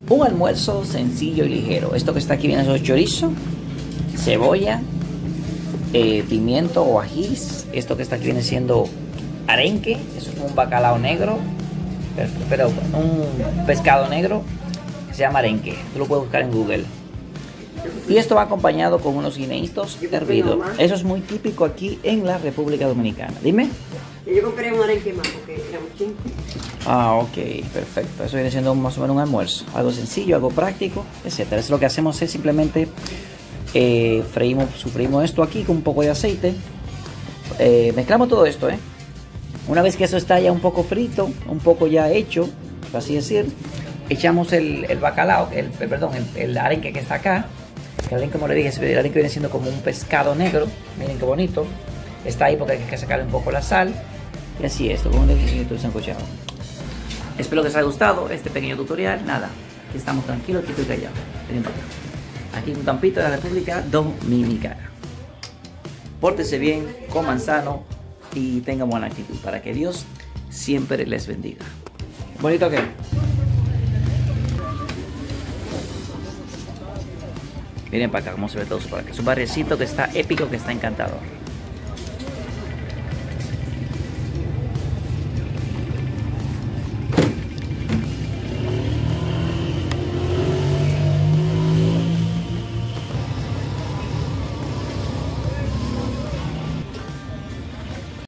Un almuerzo sencillo y ligero. Esto que está aquí viene siendo chorizo, cebolla, pimiento o ajís. Esto que está aquí viene siendo arenque. Eso es un bacalao negro, pero un pescado negro que se llama arenque. Tú lo puedes buscar en Google. Y esto va acompañado con unos guineitos hervidos. Eso es muy típico aquí en la República Dominicana. Dime. Yo compré un arenque más porque era muy chico. Ah, ok, perfecto. Eso viene siendo más o menos un almuerzo. Algo sencillo, algo práctico, etcétera. Eso lo que hacemos es simplemente sofreímos esto aquí con un poco de aceite. Mezclamos todo esto, Una vez que eso está ya un poco frito, un poco ya hecho, por así decir, echamos el bacalao, el arenque que está acá. El arenque, como le dije, el arenque viene siendo como un pescado negro. Miren qué bonito. Está ahí porque hay que sacarle un poco la sal. Y así es, como un poquito sancochado. Espero que les haya gustado este pequeño tutorial. Nada, aquí estamos tranquilos, quietos y callados. Aquí en un Tampito de la República Dominicana. Pórtense bien, coman sano y tengan buena actitud para que Dios siempre les bendiga. ¿Bonito qué? Miren para acá cómo se ve todo eso, para que es un barrecito que está épico, que está encantador.